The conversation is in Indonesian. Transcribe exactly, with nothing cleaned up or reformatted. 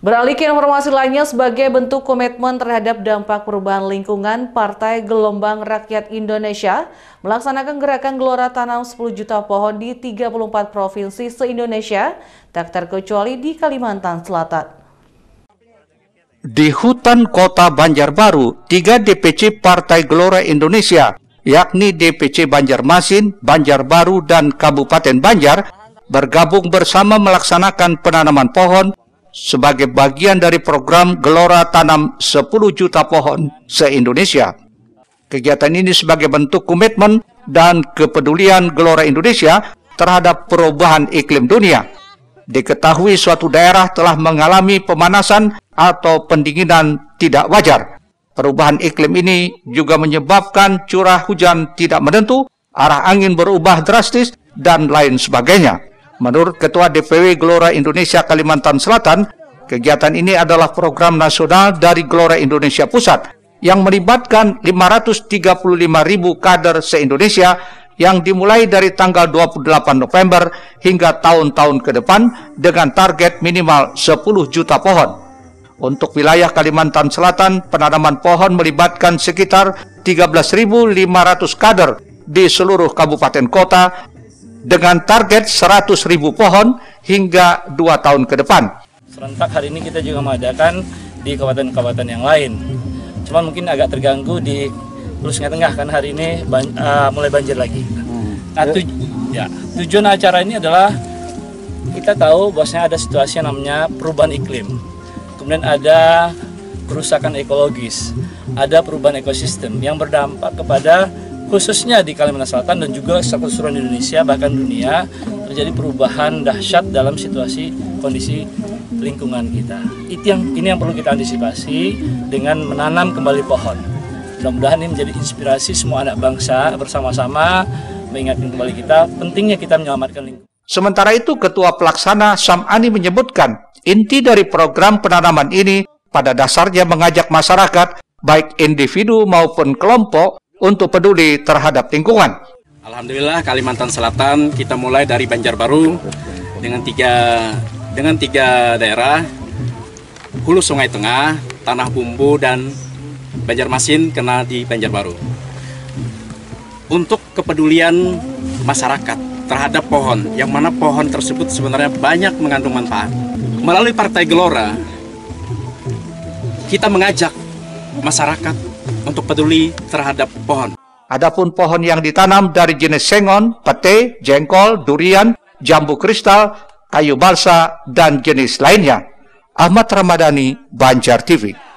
Beralih ke informasi lainnya, sebagai bentuk komitmen terhadap dampak perubahan lingkungan, Partai Gelombang Rakyat Indonesia melaksanakan gerakan Gelora Tanam sepuluh juta pohon di tiga puluh empat provinsi se-Indonesia, tak terkecuali di Kalimantan Selatan. Di hutan kota Banjarbaru, tiga D P C Partai Gelora Indonesia, yakni D P C Banjarmasin, Banjarbaru, dan Kabupaten Banjar, bergabung bersama melaksanakan penanaman pohon sebagai bagian dari program Gelora Tanam sepuluh juta pohon se-Indonesia. Kegiatan ini sebagai bentuk komitmen dan kepedulian Gelora Indonesia terhadap perubahan iklim dunia. Diketahui suatu daerah telah mengalami pemanasan atau pendinginan tidak wajar. Perubahan iklim ini juga menyebabkan curah hujan tidak menentu, arah angin berubah drastis, dan lain sebagainya. Menurut Ketua D P W Gelora Indonesia Kalimantan Selatan, kegiatan ini adalah program nasional dari Gelora Indonesia Pusat yang melibatkan lima ratus tiga puluh lima ribu kader se-Indonesia yang dimulai dari tanggal dua puluh delapan November hingga tahun-tahun ke depan dengan target minimal sepuluh juta pohon. Untuk wilayah Kalimantan Selatan, penanaman pohon melibatkan sekitar tiga belas ribu lima ratus kader di seluruh kabupaten kota dengan target seratus ribu pohon hingga dua tahun ke depan. Serentak hari ini kita juga mengadakan di kabupaten-kabupaten yang lain. Cuma mungkin agak terganggu di Hulu Sungai Tengah kan hari ini ban, uh, mulai banjir lagi. Nah, tuj ya, tujuan acara ini adalah kita tahu bahwasanya ada situasi yang namanya perubahan iklim. Kemudian ada kerusakan ekologis, ada perubahan ekosistem yang berdampak kepada khususnya di Kalimantan Selatan dan juga keseluruhan Indonesia bahkan dunia terjadi perubahan dahsyat dalam situasi kondisi lingkungan kita. Itu yang ini yang perlu kita antisipasi dengan menanam kembali pohon. Mudah-mudahan ini menjadi inspirasi semua anak bangsa bersama-sama mengingatkan kembali kita pentingnya kita menyelamatkan lingkungan. Sementara itu, Ketua Pelaksana Samani menyebutkan inti dari program penanaman ini pada dasarnya mengajak masyarakat baik individu maupun kelompok untuk peduli terhadap lingkungan. Alhamdulillah Kalimantan Selatan kita mulai dari Banjarbaru dengan tiga dengan tiga daerah, Hulu Sungai Tengah, Tanah Bumbu, dan Banjarmasin kena di Banjarbaru. Untuk kepedulian masyarakat terhadap pohon, yang mana pohon tersebut sebenarnya banyak mengandung manfaat. Melalui Partai Gelora, kita mengajak masyarakat untuk peduli terhadap pohon. Adapun pohon yang ditanam dari jenis sengon, pete, jengkol, durian, jambu kristal, kayu balsa, dan jenis lainnya. Ahmad Ramadhani, Banjar T V.